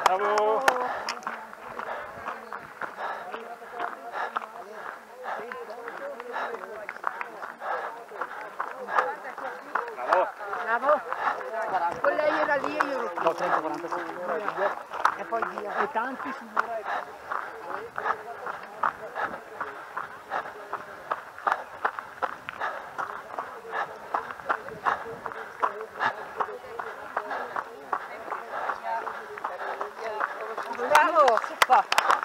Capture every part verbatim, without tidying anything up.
Bravo. Bravo. Quella era lì e io ero qui. trenta quaranta secondi. E poi via. E tanti su mura. Bravo. Qua.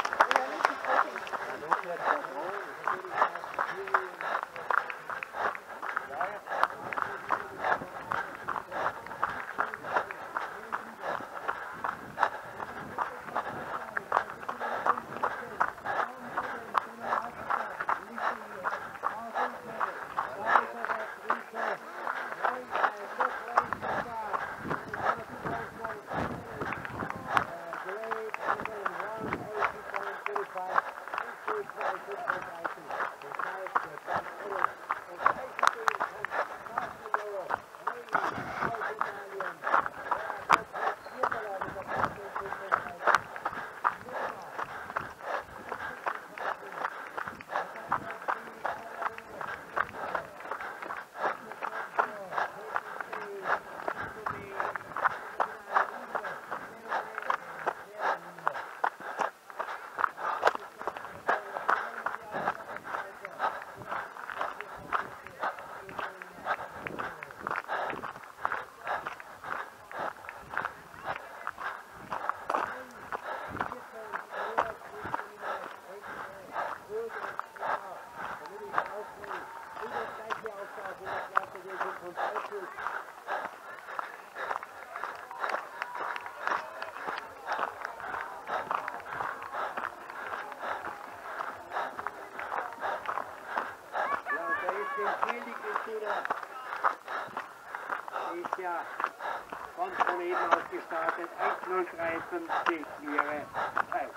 Ist ja ganz von eben aus gestartet, eins null dreiundfünfzig wäre Zeit.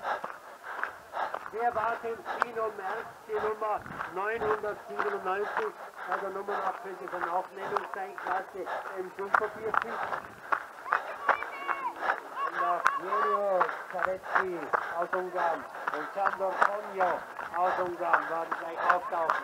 Wir warten Tino Merz, die Nummer neunhundertsiebenundneunzig, also Nummernabschlüsse von Aufnehmungsklasse M fünfundvierzig. Nach Junior Zarecki aus Ungarn und Sandor Konjo aus Ungarn werden gleich auftauchen.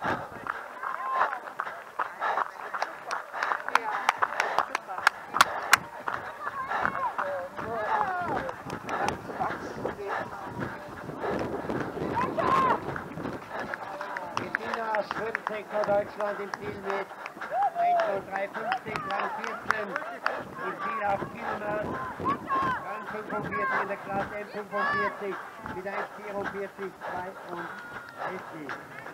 Schwimmsektor Deutschland im Ziel mit eins null drei fünfzig, Rang vierzehn, im Ziel auf Kilometer, Rang fünfundvierzig in der Klasse M fünfundvierzig mit eins vierundvierzig, zweiunddreißig.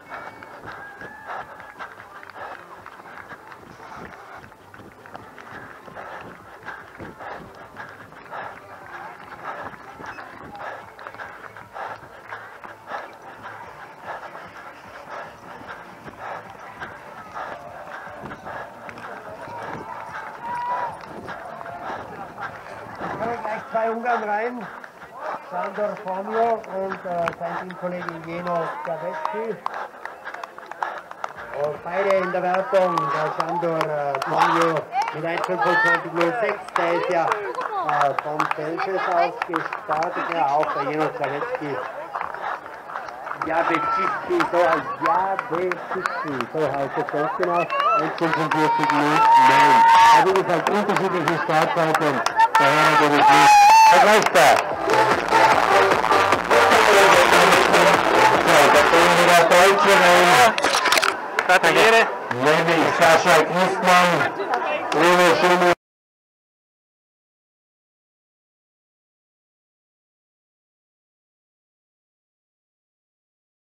Gleich zwei Ungarn rein, Sandor Fonio und äh, sein Teamkollege Jeno Gavetti. Und beide in der Wertung, der Sandor äh, Fonio mit eins fünfundzwanzig null sechs, der ist ja äh, vom Celsius aus gestartet, ja auch der Jeno Gavetti. Jabecici, so heißt Jabecici, so heißt es ganz genau, eins fünfundvierzig null neun. Also wie gesagt, unterschiedliche Startzeiten. Daher natürlich nicht vergleichbar. So, da kommen wieder Deutsche rein. Gratuliere. Nämlich Sascha Christmann, Bruno Schumann.